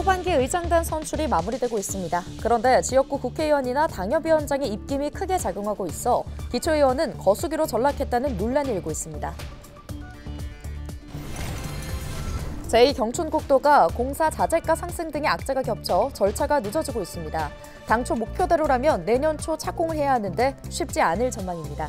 후반기 의장단 선출이 마무리되고 있습니다. 그런데 지역구 국회의원이나 당협위원장의 입김이 크게 작용하고 있어 기초의원은 거수기로 전락했다는 논란이 일고 있습니다. 제2경춘국도가 공사 자재가 상승 등의 악재가 겹쳐 절차가 늦어지고 있습니다. 당초 목표대로라면 내년 초 착공을 해야 하는데 쉽지 않을 전망입니다.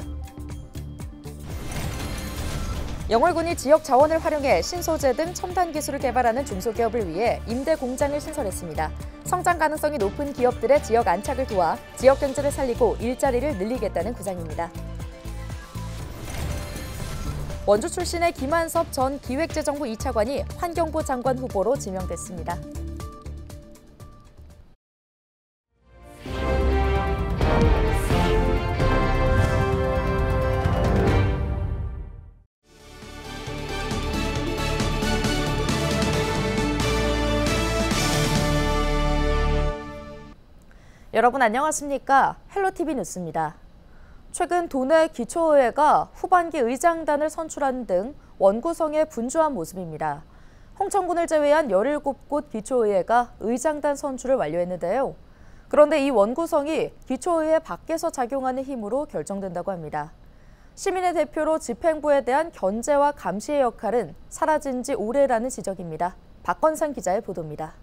영월군이 지역 자원을 활용해 신소재 등 첨단 기술을 개발하는 중소기업을 위해 임대 공장을 신설했습니다. 성장 가능성이 높은 기업들의 지역 안착을 도와 지역 경제를 살리고 일자리를 늘리겠다는 구상입니다. 원주 출신의 김한섭 전 기획재정부 2차관이 환경부 장관 후보로 지명됐습니다. 여러분 안녕하십니까? 헬로티비 뉴스입니다. 최근 도내 기초의회가 후반기 의장단을 선출하는 등 원구성에 분주한 모습입니다. 홍천군을 제외한 17곳 기초의회가 의장단 선출을 완료했는데요. 그런데 이 원구성이 기초의회 밖에서 작용하는 힘으로 결정된다고 합니다. 시민의 대표로 집행부에 대한 견제와 감시의 역할은 사라진 지 오래라는 지적입니다. 박건상 기자의 보도입니다.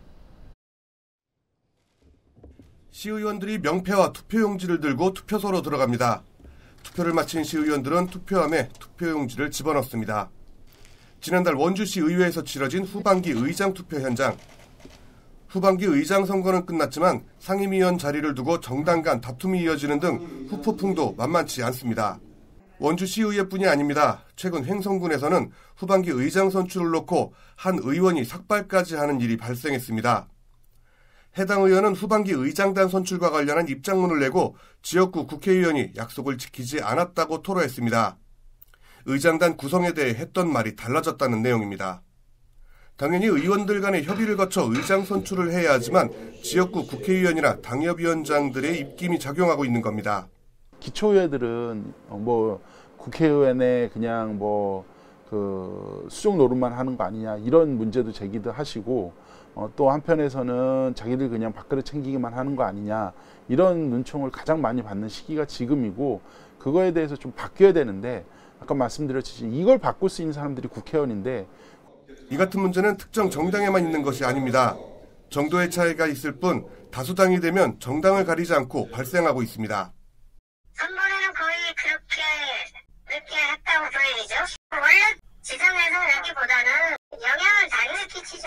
시의원들이 명패와 투표용지를 들고 투표소로 들어갑니다. 투표를 마친 시의원들은 투표함에 투표용지를 집어넣습니다. 지난달 원주시 의회에서 치러진 후반기 의장 투표 현장. 후반기 의장 선거는 끝났지만 상임위원 자리를 두고 정당 간 다툼이 이어지는 등 후폭풍도 만만치 않습니다. 원주시의회뿐이 아닙니다. 최근 횡성군에서는 후반기 의장 선출을 놓고 한 의원이 삭발까지 하는 일이 발생했습니다. 해당 의원은 후반기 의장단 선출과 관련한 입장문을 내고 지역구 국회의원이 약속을 지키지 않았다고 토로했습니다. 의장단 구성에 대해 했던 말이 달라졌다는 내용입니다. 당연히 의원들 간의 협의를 거쳐 의장 선출을 해야 하지만 지역구 국회의원이나 당협위원장들의 입김이 작용하고 있는 겁니다. 기초의회들은 국회의원에 그냥 수종 노릇만 하는 거 아니냐 이런 문제도 제기도 하시고 또 한편에서는 자기들 그냥 밥그릇 챙기기만 하는 거 아니냐 이런 눈총을 가장 많이 받는 시기가 지금이고 그거에 대해서 좀 바뀌어야 되는데 아까 말씀드렸듯이 이걸 바꿀 수 있는 사람들이 국회의원인데 이 같은 문제는 특정 정당에만 있는 것이 아닙니다. 정도의 차이가 있을 뿐 다수당이 되면 정당을 가리지 않고 발생하고 있습니다. 선거에는 거의 그렇게 늦게 했다고 보여지죠. 원래 지정해서 하기보다는 영향을 당연히 끼치죠.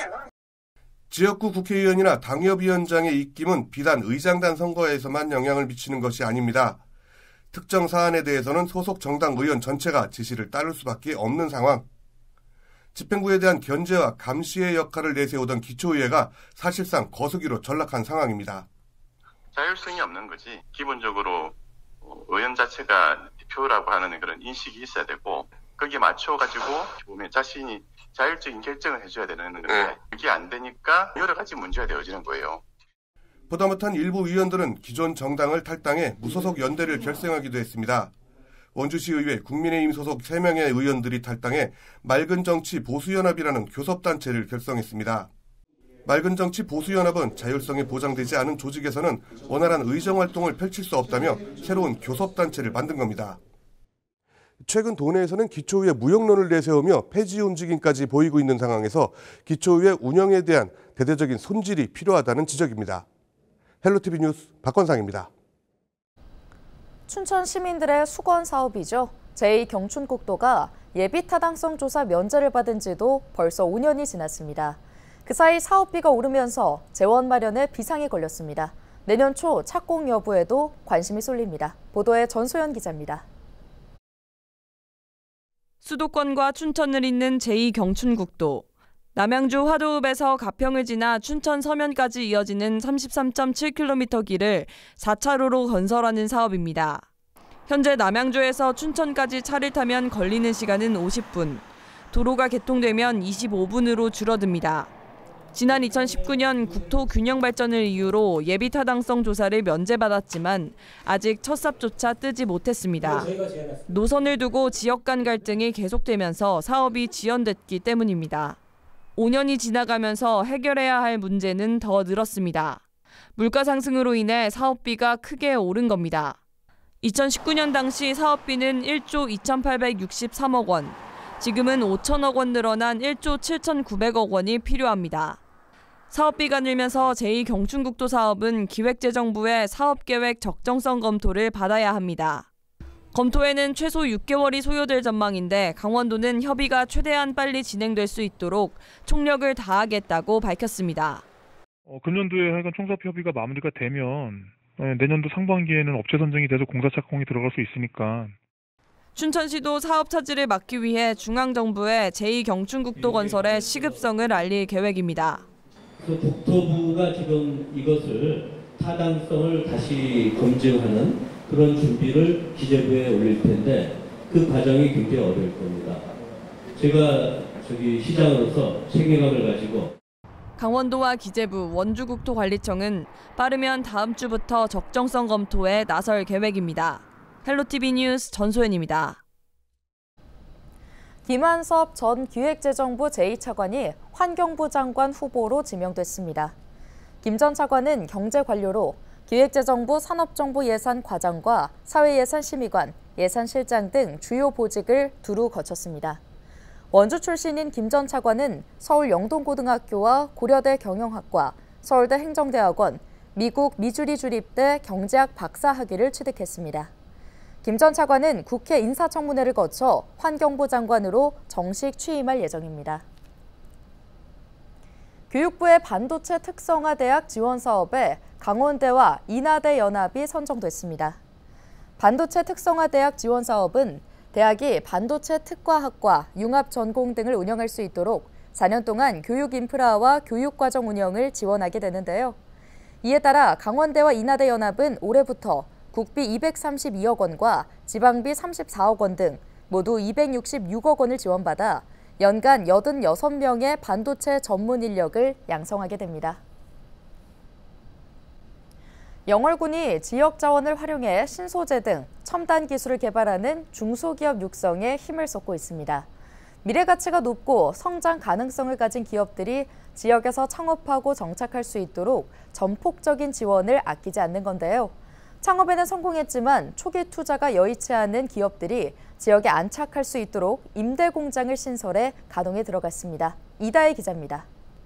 지역구 국회의원이나 당협위원장의 입김은 비단 의장단 선거에서만 영향을 미치는 것이 아닙니다. 특정 사안에 대해서는 소속 정당 의원 전체가 지시를 따를 수밖에 없는 상황. 집행부에 대한 견제와 감시의 역할을 내세우던 기초의회가 사실상 거수기로 전락한 상황입니다. 자율성이 없는 거지. 기본적으로 의원 자체가 대표라고 하는 그런 인식이 있어야 되고 거기에 맞춰가지고 보면 자신이 자율적인 결정을 해줘야 되는 건데 그게 안 되니까 여러 가지 문제가 되어지는 거예요. 보다 못한 일부 의원들은 기존 정당을 탈당해 무소속 연대를 결성하기도 했습니다. 원주시의회 국민의힘 소속 3명의 의원들이 탈당해 맑은정치 보수연합이라는 교섭단체를 결성했습니다. 맑은정치 보수연합은 자율성이 보장되지 않은 조직에서는 원활한 의정활동을 펼칠 수 없다며 새로운 교섭단체를 만든 겁니다. 최근 도내에서는 기초의회 무용론을 내세우며 폐지 움직임까지 보이고 있는 상황에서 기초의회 운영에 대한 대대적인 손질이 필요하다는 지적입니다. 헬로티비 뉴스 박건상입니다. 춘천 시민들의 수건 사업이죠. 제2경춘국도가 예비타당성 조사 면제를 받은 지도 벌써 5년이 지났습니다. 그 사이 사업비가 오르면서 재원 마련에 비상이 걸렸습니다. 내년 초 착공 여부에도 관심이 쏠립니다. 보도에 전소연 기자입니다. 수도권과 춘천을 잇는 제2경춘국도. 남양주 화도읍에서 가평을 지나 춘천 서면까지 이어지는 33.7km 길을 4차로로 건설하는 사업입니다. 현재 남양주에서 춘천까지 차를 타면 걸리는 시간은 50분, 도로가 개통되면 25분으로 줄어듭니다. 지난 2019년 국토 균형 발전을 이유로 예비 타당성 조사를 면제받았지만 아직 첫 삽조차 뜨지 못했습니다. 노선을 두고 지역 간 갈등이 계속되면서 사업이 지연됐기 때문입니다. 5년이 지나가면서 해결해야 할 문제는 더 늘었습니다. 물가 상승으로 인해 사업비가 크게 오른 겁니다. 2019년 당시 사업비는 1조 2,863억 원, 지금은 5천억 원 늘어난 1조 7,900억 원이 필요합니다. 사업비가 늘면서 제2경춘국도 사업은 기획재정부의 사업계획 적정성 검토를 받아야 합니다. 검토에는 최소 6개월이 소요될 전망인데 강원도는 협의가 최대한 빨리 진행될 수 있도록 총력을 다하겠다고 밝혔습니다. 금년도에 하여간 총사업 협의가 마무리가 되면 내년도 상반기에는 업체 선정이 돼서 공사 착공이 들어갈 수 있으니까. 춘천시도 사업 차질을 막기 위해 중앙정부에 제2경춘국도 건설의 시급성을 알릴 계획입니다. 국토부가 지금 이것을 타당성을 다시 검증하는 그런 준비를 기재부에 올릴 텐데 그 과정이 굉장히 어려울 겁니다. 제가 시장으로서 책임감을 가지고 강원도와 기재부, 원주국토관리청은 빠르면 다음 주부터 적정성 검토에 나설 계획입니다. 헬로티비 뉴스 전소연입니다. 김한섭 전 기획재정부 제2차관이 환경부 장관 후보로 지명됐습니다. 김 전 차관은 경제관료로 기획재정부 산업정보예산과장과 사회예산심의관, 예산실장 등 주요 보직을 두루 거쳤습니다. 원주 출신인 김 전 차관은 서울 영동고등학교와 고려대 경영학과, 서울대 행정대학원, 미국 미주리 주립대 경제학 박사학위를 취득했습니다. 김 전 차관은 국회 인사청문회를 거쳐 환경부 장관으로 정식 취임할 예정입니다. 교육부의 반도체 특성화 대학 지원 사업에 강원대와 인하대 연합이 선정됐습니다. 반도체 특성화 대학 지원 사업은 대학이 반도체 특화학과, 융합 전공 등을 운영할 수 있도록 4년 동안 교육 인프라와 교육과정 운영을 지원하게 되는데요. 이에 따라 강원대와 인하대 연합은 올해부터 국비 232억 원과 지방비 34억 원 등 모두 266억 원을 지원받아 연간 86명의 반도체 전문 인력을 양성하게 됩니다. 영월군이 지역 자원을 활용해 신소재 등 첨단 기술을 개발하는 중소기업 육성에 힘을 쏟고 있습니다. 미래 가치가 높고 성장 가능성을 가진 기업들이 지역에서 창업하고 정착할 수 있도록 전폭적인 지원을 아끼지 않는 건데요. 창업에는 성공했지만 초기 투자가 여의치 않은 기업들이 지역에 안착할 수 있도록 임대 공장을 신설해 가동에 들어갔습니다. 이다혜 기자입니다.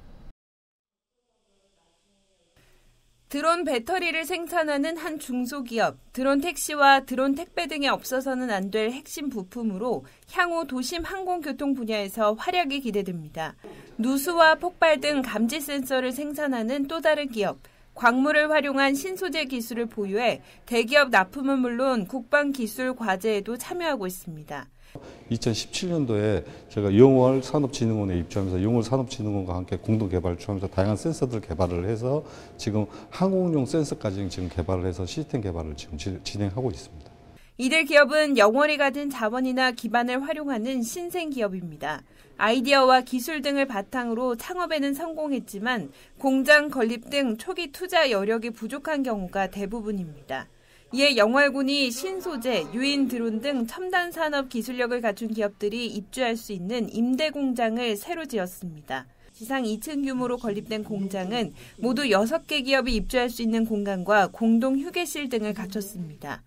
드론 배터리를 생산하는 한 중소기업, 드론 택시와 드론 택배 등에 없어서는 안 될 핵심 부품으로 향후 도심 항공교통 분야에서 활약이 기대됩니다. 누수와 폭발 등 감지 센서를 생산하는 또 다른 기업, 광물을 활용한 신소재 기술을 보유해 대기업 납품은 물론 국방기술 과제에도 참여하고 있습니다. 2017년도에 제가 영월 산업진흥원에 입주하면서 영월 산업진흥원과 함께 공동 개발을 추하면서 다양한 센서들 개발을 해서 지금 항공용 센서까지 지금 개발을 해서 시스템 개발을 지금 진행하고 있습니다. 이들 기업은 영월이 가진 자원이나 기반을 활용하는 신생 기업입니다. 아이디어와 기술 등을 바탕으로 창업에는 성공했지만 공장 건립 등 초기 투자 여력이 부족한 경우가 대부분입니다. 이에 영월군이 신소재, 유인 드론 등 첨단 산업 기술력을 갖춘 기업들이 입주할 수 있는 임대 공장을 새로 지었습니다. 지상 2층 규모로 건립된 공장은 모두 6개 기업이 입주할 수 있는 공간과 공동 휴게실 등을 갖췄습니다.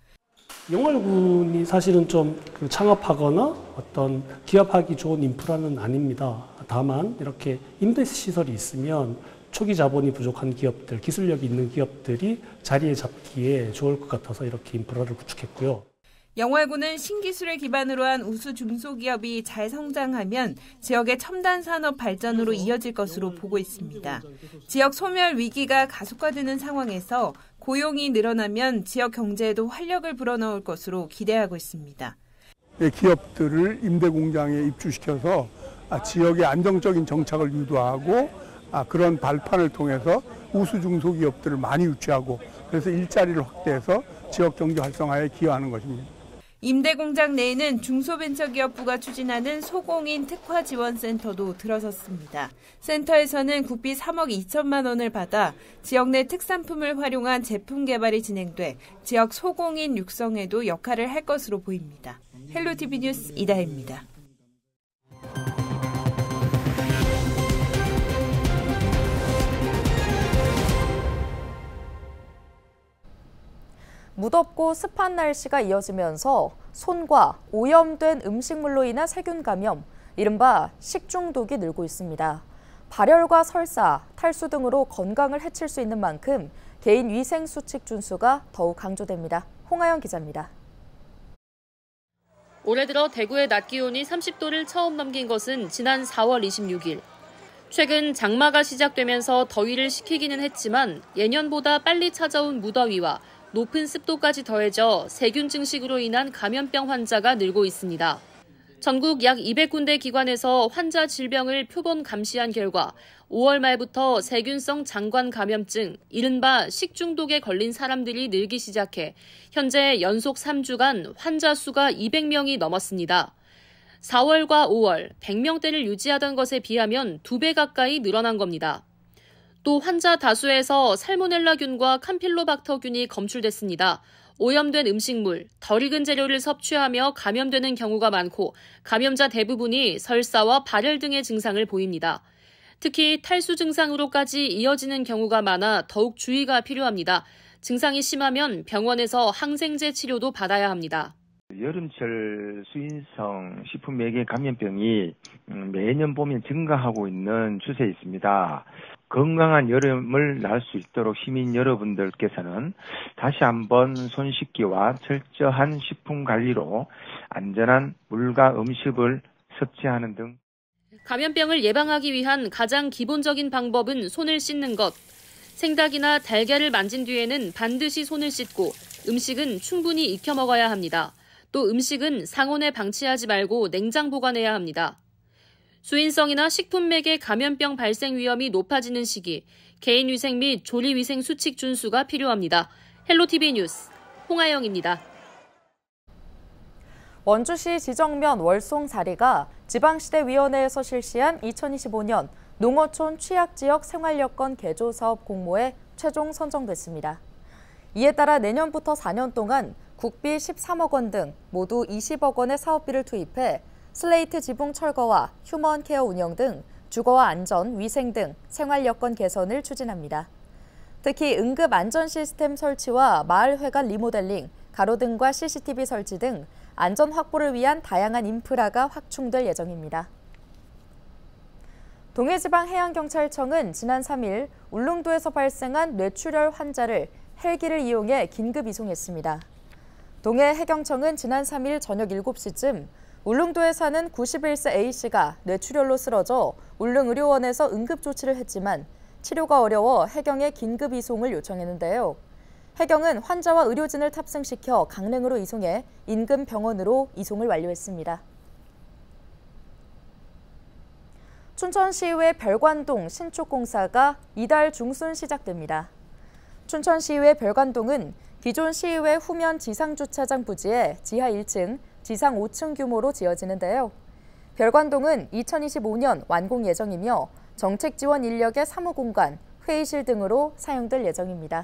영월군이 사실은 좀 창업하거나 어떤 기업하기 좋은 인프라는 아닙니다. 다만 이렇게 임대 시설이 있으면 초기 자본이 부족한 기업들, 기술력이 있는 기업들이 자리에 잡기에 좋을 것 같아서 이렇게 인프라를 구축했고요. 영월군은 신기술을 기반으로 한 우수 중소기업이 잘 성장하면 지역의 첨단 산업 발전으로 이어질 것으로 보고 있습니다. 지역 소멸 위기가 가속화되는 상황에서 고용이 늘어나면 지역 경제에도 활력을 불어넣을 것으로 기대하고 있습니다. 기업들을 임대 공장에 입주시켜서 지역의 안정적인 정착을 유도하고 그런 발판을 통해서 우수 중소기업들을 많이 유치하고 그래서 일자리를 확대해서 지역 경제 활성화에 기여하는 것입니다. 임대공장 내에는 중소벤처기업부가 추진하는 소공인 특화지원센터도 들어섰습니다. 센터에서는 국비 3억 2천만 원을 받아 지역 내 특산품을 활용한 제품 개발이 진행돼 지역 소공인 육성에도 역할을 할 것으로 보입니다. 헬로티비 뉴스 이다혜입니다. 무덥고 습한 날씨가 이어지면서 손과 오염된 음식물로 인한 세균 감염, 이른바 식중독이 늘고 있습니다. 발열과 설사, 탈수 등으로 건강을 해칠 수 있는 만큼 개인 위생 수칙 준수가 더욱 강조됩니다. 홍하영 기자입니다. 올해 들어 대구의 낮 기온이 30도를 처음 넘긴 것은 지난 4월 26일. 최근 장마가 시작되면서 더위를 식히기는 했지만 예년보다 빨리 찾아온 무더위와 높은 습도까지 더해져 세균 증식으로 인한 감염병 환자가 늘고 있습니다. 전국 약 200군데 기관에서 환자 질병을 표본 감시한 결과 5월 말부터 세균성 장관 감염증, 이른바 식중독에 걸린 사람들이 늘기 시작해 현재 연속 3주간 환자 수가 200명이 넘었습니다. 4월과 5월 100명대를 유지하던 것에 비하면 2배 가까이 늘어난 겁니다. 또 환자 다수에서 살모넬라균과 캄필로박터균이 검출됐습니다. 오염된 음식물, 덜 익은 재료를 섭취하며 감염되는 경우가 많고 감염자 대부분이 설사와 발열 등의 증상을 보입니다. 특히 탈수 증상으로까지 이어지는 경우가 많아 더욱 주의가 필요합니다. 증상이 심하면 병원에서 항생제 치료도 받아야 합니다. 여름철 수인성 식품매개 감염병이 매년 보면 증가하고 있는 추세에 있습니다. 건강한 여름을 날 수 있도록 시민 여러분들께서는 다시 한번 손 씻기와 철저한 식품 관리로 안전한 물과 음식을 섭취하는 등 감염병을 예방하기 위한 가장 기본적인 방법은 손을 씻는 것. 생닭이나 달걀을 만진 뒤에는 반드시 손을 씻고 음식은 충분히 익혀 먹어야 합니다. 또 음식은 상온에 방치하지 말고 냉장 보관해야 합니다. 수인성이나 식품매개 감염병 발생 위험이 높아지는 시기, 개인위생 및 조리위생 수칙 준수가 필요합니다. 헬로티비 뉴스 홍하영입니다. 원주시 지정면 월송자리가 지방시대위원회에서 실시한 2025년 농어촌 취약지역 생활여건 개조사업 공모에 최종 선정됐습니다. 이에 따라 내년부터 4년 동안 국비 13억 원 등 모두 20억 원의 사업비를 투입해 슬레이트 지붕 철거와 휴먼 케어 운영 등 주거와 안전, 위생 등 생활 여건 개선을 추진합니다. 특히 응급 안전 시스템 설치와 마을회관 리모델링, 가로등과 CCTV 설치 등 안전 확보를 위한 다양한 인프라가 확충될 예정입니다. 동해지방해양경찰청은 지난 3일 울릉도에서 발생한 뇌출혈 환자를 헬기를 이용해 긴급 이송했습니다. 동해해경청은 지난 3일 저녁 7시쯤 울릉도에 사는 91세 A씨가 뇌출혈로 쓰러져 울릉의료원에서 응급조치를 했지만 치료가 어려워 해경에 긴급 이송을 요청했는데요. 해경은 환자와 의료진을 탑승시켜 강릉으로 이송해 인근 병원으로 이송을 완료했습니다. 춘천시의회 별관동 신축 공사가 이달 중순 시작됩니다. 춘천시의회 별관동은 기존 시의회 후면 지상주차장 부지에 지하 1층, 지상 5층 규모로 지어지는데요. 별관동은 2025년 완공 예정이며 정책 지원 인력의 사무공간, 회의실 등으로 사용될 예정입니다.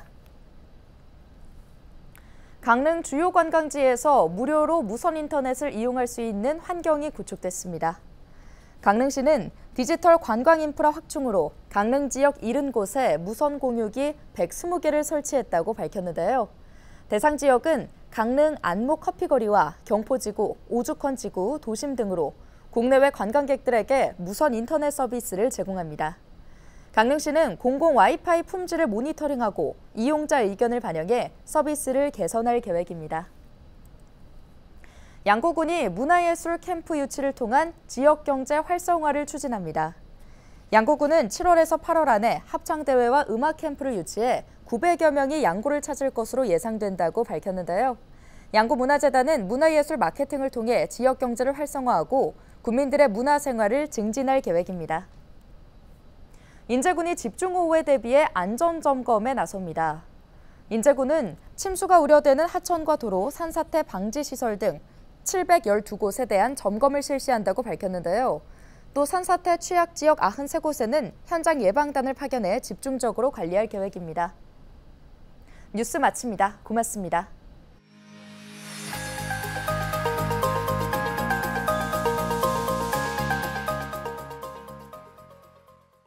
강릉 주요 관광지에서 무료로 무선 인터넷을 이용할 수 있는 환경이 구축됐습니다. 강릉시는 디지털 관광 인프라 확충으로 강릉 지역 70곳에 무선 공유기 120개를 설치했다고 밝혔는데요. 대상 지역은 강릉 안목 커피거리와 경포지구, 오죽헌지구, 도심 등으로 국내외 관광객들에게 무선 인터넷 서비스를 제공합니다. 강릉시는 공공 와이파이 품질을 모니터링하고 이용자 의견을 반영해 서비스를 개선할 계획입니다. 양구군이 문화예술 캠프 유치를 통한 지역경제 활성화를 추진합니다. 양구군은 7월에서 8월 안에 합창대회와 음악 캠프를 유치해 900여 명이 양구를 찾을 것으로 예상된다고 밝혔는데요. 양구문화재단은 문화예술 마케팅을 통해 지역경제를 활성화하고 국민들의 문화생활을 증진할 계획입니다. 인제군이 집중호우에 대비해 안전점검에 나섭니다. 인제군은 침수가 우려되는 하천과 도로, 산사태 방지시설 등 712곳에 대한 점검을 실시한다고 밝혔는데요. 또 산사태 취약지역 93곳에는 현장 예방단을 파견해 집중적으로 관리할 계획입니다. 뉴스 마칩니다. 고맙습니다.